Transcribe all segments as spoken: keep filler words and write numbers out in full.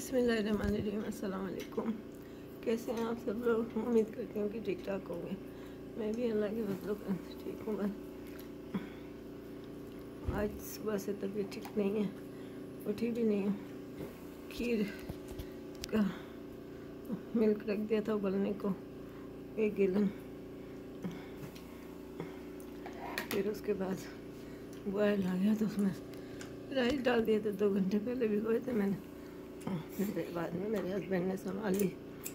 बिस्मिल्लाहिर्रहमानिर्रहीम। अस्सलाम वालेकुम। कैसे हैं आप सब लोग? उम्मीद करती हूँ कि ठीक ठाक होंगे। मैं भी अल्लाह के फजल से ठीक हूँ। बस आज सुबह से तबीयत ठीक नहीं है, उठी भी नहीं हूँ। खीर का मिल्क रख दिया था उबलने को, एक गिलन। फिर उसके बाद बॉयल आ गया तो उसमें राइस डाल दिए थे, दो घंटे पहले भिगोए थे मैंने। फिर बाद में मेरे हस्बैंड ने संभाल ली,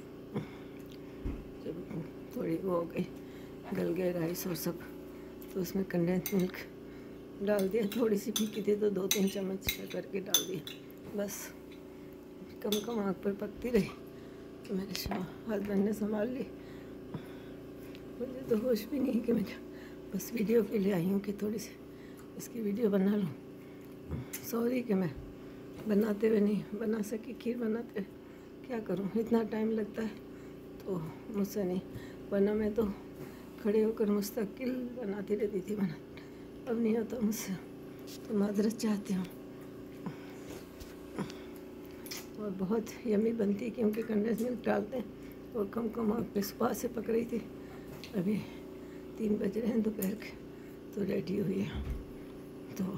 जब थोड़ी वो हो गई, गल गए राइस और सब, तो उसमें कंडेंस मिल्क डाल दिया। थोड़ी सी फीकी थी तो दो तीन चम्मच करके डाल दिया। बस कम कम आग पर पकती रही तो मेरे हस्बैंड ने संभाल ली। मुझे तो होश भी नहीं कि मैं बस वीडियो के लिए आई हूँ कि थोड़ी सी इसकी वीडियो बना लूँ। सॉरी कि मैं बनाते हुए नहीं बना सकी। खीर बनाते हुए क्या करूँ, इतना टाइम लगता है तो मुझसे नहीं बना। मैं तो खड़े होकर मुस्तकिल बनाती रहती थी, बना अब नहीं होता मुझसे, तो माजरत चाहती हूँ। और बहुत यमी बनती क्योंकि कंडेंस मिल्क डालते हैं और कम कम आग पे सुबह से पक रही थी। अभी तीन बज रहे हैं दोपहर के, तो रेडी हुई है। तो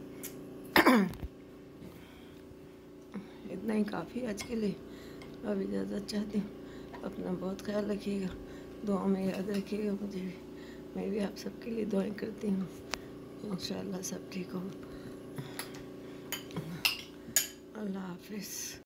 इतना ही काफ़ी आज के लिए। अब इजाज़त चाहती हूँ। अपना बहुत ख्याल रखिएगा, दुआ में याद रखिएगा मुझे भी। मैं भी आप सबके लिए दुआएं करती हूँ। इंशाअल्लाह सब ठीक हो। अल्लाह हाफिज़।